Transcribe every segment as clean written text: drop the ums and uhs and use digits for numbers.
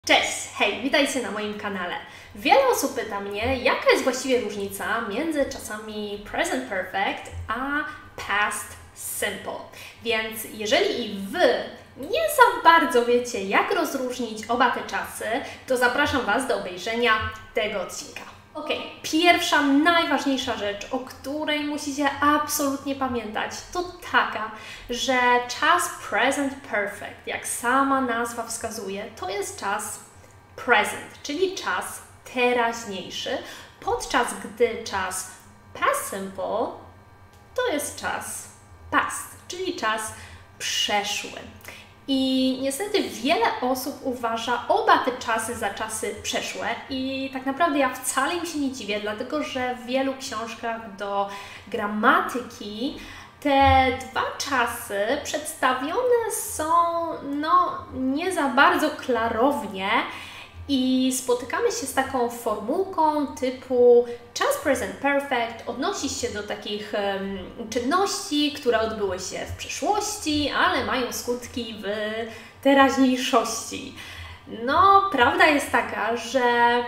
Cześć, hej, witajcie na moim kanale. Wiele osób pyta mnie, jaka jest właściwie różnica między czasami present perfect a past simple. Więc jeżeli i Wy nie za bardzo wiecie, jak rozróżnić oba te czasy, to zapraszam Was do obejrzenia tego odcinka. Ok, pierwsza, najważniejsza rzecz, o której musicie absolutnie pamiętać, to taka, że czas present perfect, jak sama nazwa wskazuje, to jest czas present, czyli czas teraźniejszy, podczas gdy czas past simple to jest czas past, czyli czas przeszły. I niestety wiele osób uważa oba te czasy za czasy przeszłe i tak naprawdę ja wcale im się nie dziwię, dlatego że w wielu książkach do gramatyki te dwa czasy przedstawione są nie za bardzo klarownie i spotykamy się z taką formułką typu czas present perfect odnosi się do takich czynności, które odbyły się w przeszłości, ale mają skutki w teraźniejszości. No, prawda jest taka, że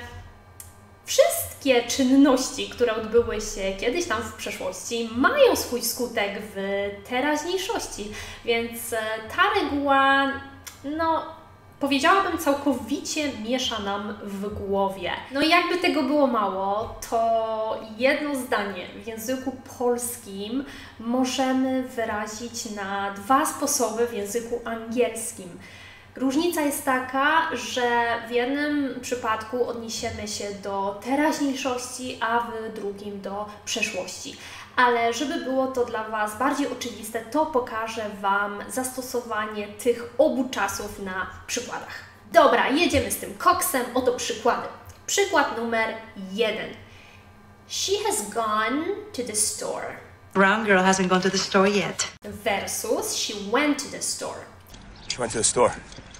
wszystkie czynności, które odbyły się kiedyś tam w przeszłości, mają swój skutek w teraźniejszości, więc ta reguła, powiedziałabym, całkowicie miesza nam w głowie. No i jakby tego było mało, to jedno zdanie w języku polskim możemy wyrazić na dwa sposoby w języku angielskim. Różnica jest taka, że w jednym przypadku odniesiemy się do teraźniejszości, a w drugim do przeszłości. Ale żeby było to dla Was bardziej oczywiste, to pokażę Wam zastosowanie tych obu czasów na przykładach. Dobra, jedziemy z tym koksem, oto przykłady. Przykład numer 1. She has gone to the store. Brown girl hasn't gone to the store yet. Versus she went to the store. She went to the store.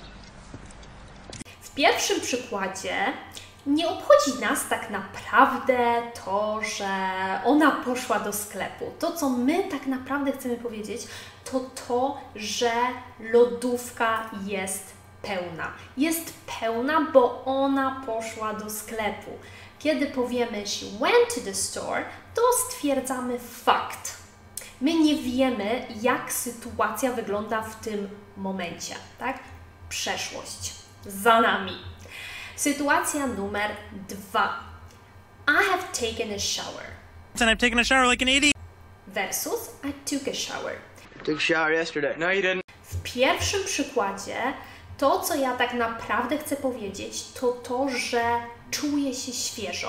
W pierwszym przykładzie nie obchodzi nas tak naprawdę to, że ona poszła do sklepu. To, co my tak naprawdę chcemy powiedzieć, to to, że lodówka jest pełna. Jest pełna, bo ona poszła do sklepu. Kiedy powiemy she went to the store, to stwierdzamy fakt. My nie wiemy, jak sytuacja wygląda w tym momencie, tak? Przeszłość za nami. Sytuacja numer 2. I have taken a shower. And I've taken a shower like an idiot. Versus I took a shower. Took a shower yesterday. No, you didn't. W pierwszym przykładzie to, co ja tak naprawdę chcę powiedzieć, to to, że czuję się świeżo,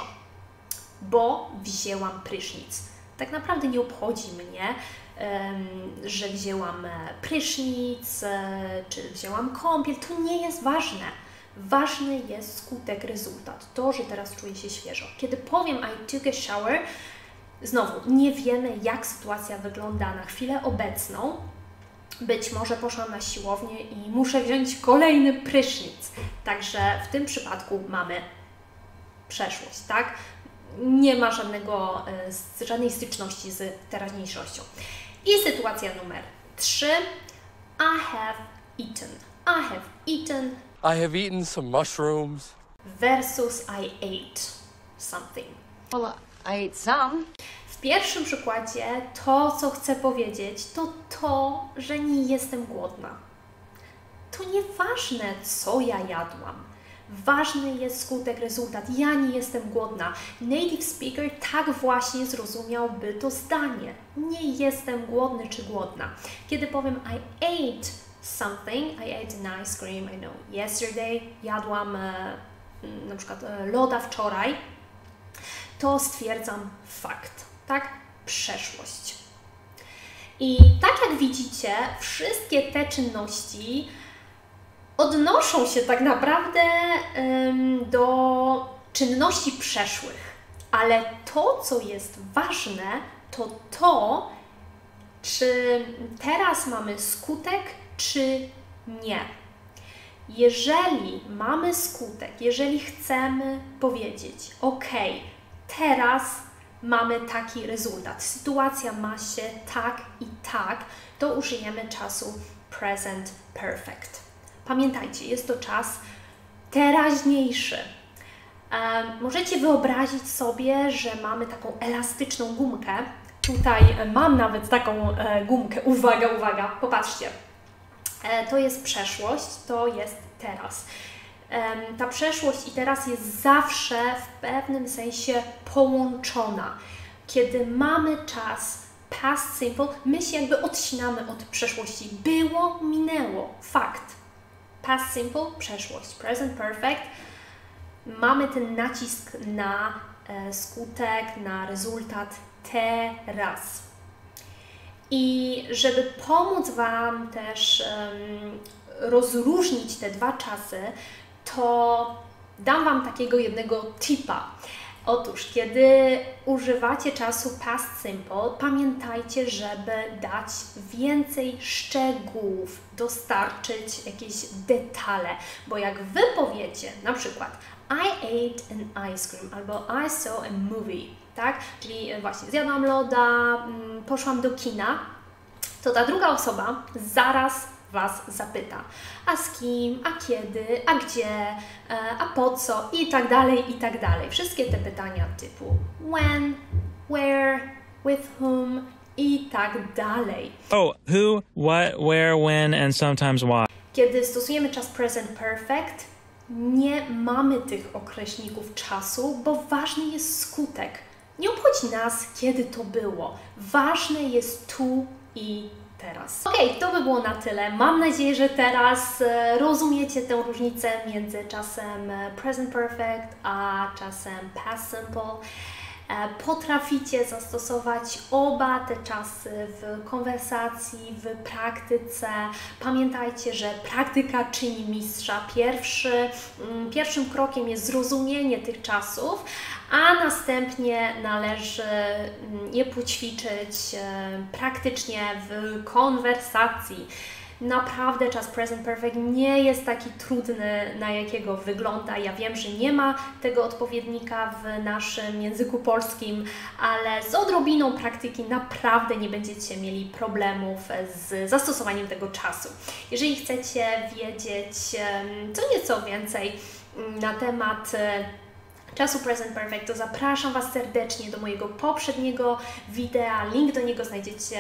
bo wzięłam prysznic. Tak naprawdę nie obchodzi mnie, że wzięłam prysznic, czy wzięłam kąpiel. To nie jest ważne. Ważny jest skutek, rezultat. To, że teraz czuję się świeżo. Kiedy powiem I took a shower, znowu nie wiemy, jak sytuacja wygląda na chwilę obecną. Być może poszłam na siłownię i muszę wziąć kolejny prysznic. Także w tym przypadku mamy przeszłość, tak? Nie ma żadnej styczności z teraźniejszością. I sytuacja numer 3. I have eaten. I have eaten. I have eaten some mushrooms. Versus I ate something. Well, I ate some. W pierwszym przykładzie to, co chcę powiedzieć, to, że nie jestem głodna. To nieważne, co ja jadłam. Ważny jest skutek, rezultat. Ja nie jestem głodna. Native speaker tak właśnie zrozumiałby to zdanie. Nie jestem głodny czy głodna. Kiedy powiem I ate something, I ate an ice cream, I know, yesterday, jadłam na przykład loda wczoraj, to stwierdzam fakt, tak? Przeszłość. I tak jak widzicie, wszystkie te czynności odnoszą się tak naprawdę do czynności przeszłych. Ale to, co jest ważne, to, czy teraz mamy skutek, czy nie. Jeżeli mamy skutek, jeżeli chcemy powiedzieć, ok, teraz mamy taki rezultat, sytuacja ma się tak i tak, to użyjemy czasu present perfect. Pamiętajcie, jest to czas teraźniejszy. Możecie wyobrazić sobie, że mamy taką elastyczną gumkę. Tutaj mam nawet taką gumkę. Uwaga, uwaga, popatrzcie. To jest przeszłość, to jest teraz. Ta przeszłość i teraz jest zawsze w pewnym sensie połączona. Kiedy mamy czas past simple, my się jakby odcinamy od przeszłości. Było, minęło, fakt. Past simple, przeszłość. Present perfect, mamy ten nacisk na skutek, na rezultat teraz. I żeby pomóc Wam też rozróżnić te dwa czasy, to dam Wam takiego jednego tipa. Otóż, kiedy używacie czasu past simple, pamiętajcie, żeby dać więcej szczegółów, dostarczyć jakieś detale, bo jak Wy powiecie na przykład I ate an ice cream albo I saw a movie, tak? Czyli właśnie zjadłam loda, poszłam do kina, to ta druga osoba zaraz Was zapyta, a z kim, a kiedy, a gdzie, a po co i tak dalej, i tak dalej. Wszystkie te pytania typu when, where, with whom i tak dalej. Oh, who, what, where, when, and sometimes why. Kiedy stosujemy czas present perfect, nie mamy tych określników czasu, bo ważny jest skutek. Nie obchodzi nas, kiedy to było. Ważne jest tu i teraz. Ok, to by było na tyle. Mam nadzieję, że teraz rozumiecie tę różnicę między czasem present perfect a czasem past simple. Potraficie zastosować oba te czasy w konwersacji, w praktyce. Pamiętajcie, że praktyka czyni mistrza. Pierwszym krokiem jest zrozumienie tych czasów, a następnie należy je poćwiczyć praktycznie w konwersacji. Naprawdę czas present perfect nie jest taki trudny, na jakiego wygląda. Ja wiem, że nie ma tego odpowiednika w naszym języku polskim, ale z odrobiną praktyki naprawdę nie będziecie mieli problemów z zastosowaniem tego czasu. Jeżeli chcecie wiedzieć co nieco więcej na temat czasu present perfect, to zapraszam Was serdecznie do mojego poprzedniego wideo. Link do niego znajdziecie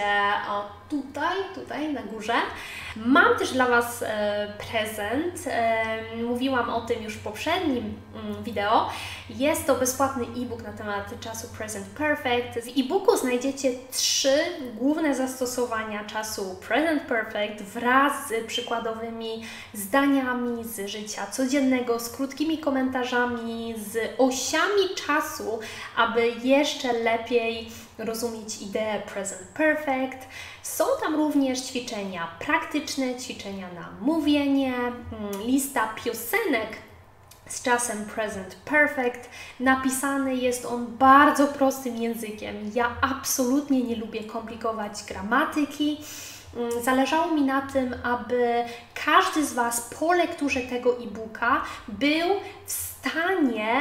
tutaj na górze. Mam też dla Was prezent. Mówiłam o tym już w poprzednim wideo. Jest to bezpłatny e-book na temat czasu present perfect. W e-booku znajdziecie 3 główne zastosowania czasu present perfect wraz z przykładowymi zdaniami z życia codziennego, z krótkimi komentarzami, z osiami czasu, aby jeszcze lepiej rozumieć ideę present perfect. Są tam również ćwiczenia praktyczne, ćwiczenia na mówienie, lista piosenek z czasem present perfect. Napisany jest on bardzo prostym językiem. Ja absolutnie nie lubię komplikować gramatyki. Zależało mi na tym, aby każdy z Was po lekturze tego e-booka był w stanie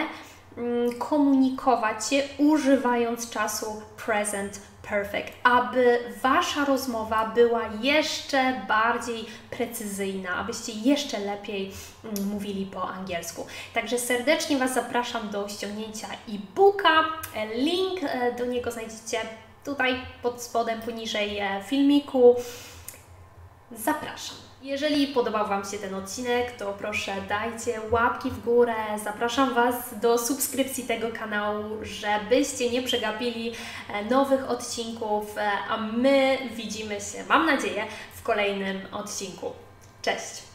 komunikować się używając czasu present perfect, aby Wasza rozmowa była jeszcze bardziej precyzyjna, abyście jeszcze lepiej mówili po angielsku. Także serdecznie Was zapraszam do ściągnięcia e-booka. Link do niego znajdziecie tutaj pod spodem, poniżej filmiku. Zapraszam. Jeżeli podobał Wam się ten odcinek, to proszę dajcie łapki w górę. Zapraszam Was do subskrypcji tego kanału, żebyście nie przegapili nowych odcinków, a my widzimy się, mam nadzieję, w kolejnym odcinku. Cześć!